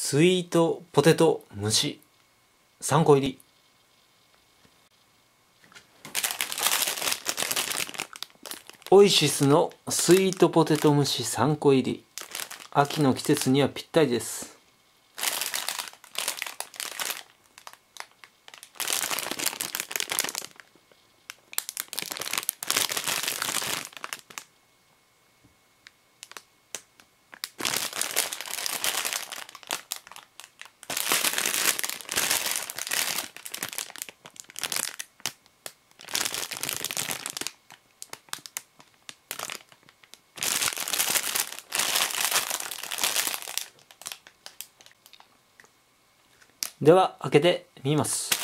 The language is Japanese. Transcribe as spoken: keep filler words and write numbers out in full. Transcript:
スイートポテト蒸しさんこ入り。オイシスのスイートポテト蒸しさんこ入り。秋の季節にはぴったりです。では開けてみます。